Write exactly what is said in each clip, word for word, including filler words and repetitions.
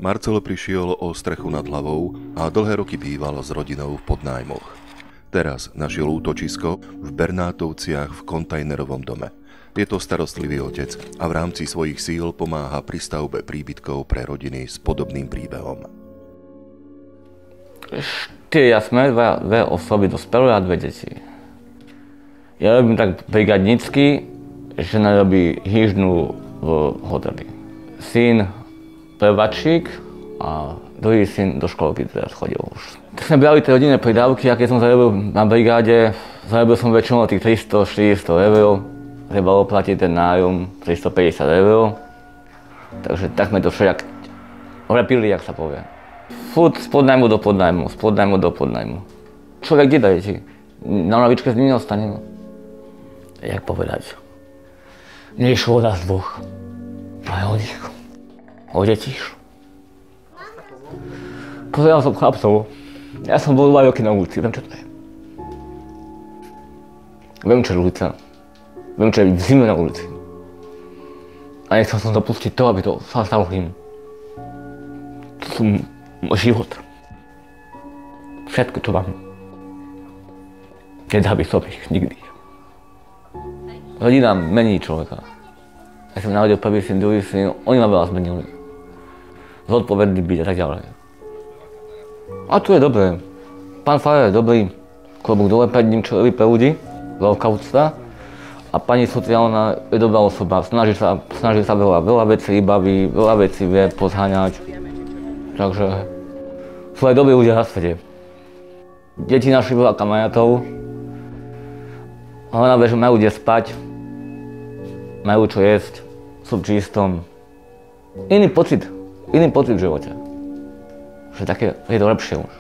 Marcel prišiel o strechu nad hlavou a dlhé roky býval s rodinou v podnájmoch. Teraz našiel útočisko v Bernátovciach v kontajnerovom dome. Je to starostlivý otec a v rámci svojich síl pomáha pri stavbe príbytkov pre rodiny s podobným príbehom. Štyria sme, dve, dve osoby dospelé a dve deti. Ja robím tak brigadnícky, žena robí hýždnu v hoteli. Syn prváčik a druhý syn do školky teraz chodil už. Tak sme brali tie rodinné pridávky a keď som zarobil na brigáde, zarobil som väčšinou tých tristo štyristo eur. Trebalo platiť ten nájom tristopäťdesiat eur. Takže tak sme to všelijak repili, jak sa povie. Furt z podnajmu do podnajmu, z podnajmu do podnajmu. Človek kde daje ti? Na lavičke s ním neostane. No. Jak povedať? Nešlo o nás dvoch. Ale o nich. O detíš. Pozeral som chlapcov. Ja som bol dva roky na ulici, viem čo to je. Viem čo je ulica. Viem čo je v zime na ulici. A nechcel som dopustiť to, aby to sa stalo im. To sú môj život. Všetko, čo mám. Nedá by som ich nikdy. Rodina mení človeka. Ja som narodil prvý syn, druhý syn, oni ma veľa zmenili. Zodpovedný byť a tak ďalej. A tu je dobré. Pán farár je dobrý, klobúk dole pred ním, čo robí pre ľudí, veľká úcta. A pani sociálna je dobrá osoba, snaží sa, snaží sa veľa, veľa vecí baví, veľa vecí vie pozháňať. Takže sú aj dobrí ľudia na svete. Deti našli veľa kamarátov. Hlavná vec, že majú kde spať, majú čo jesť, sú v čistom. Iný pocit, iný pocit v živote. Že také, je to lepšie už.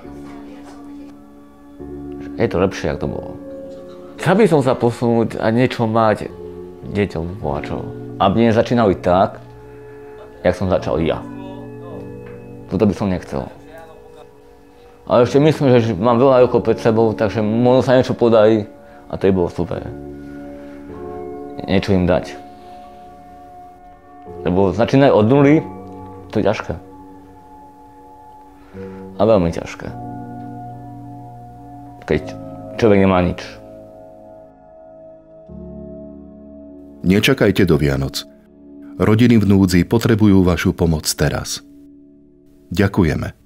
Je to lepšie, ako to bolo. Chcel by som sa posunúť a niečo mať deťom voľačov. Aby nezačínali tak, jak som začal ja. Toto by som nechcel. Ale ešte myslím, že mám veľa rokov pred sebou, takže možno sa niečo podarí a to by bolo super. Niečo im dať. Lebo začínať od nuly, to je ťažké. A veľmi ťažké. Keď človek nemá nič. Nečakajte do Vianoc. Rodiny v núdzi potrebujú vašu pomoc teraz. Ďakujeme.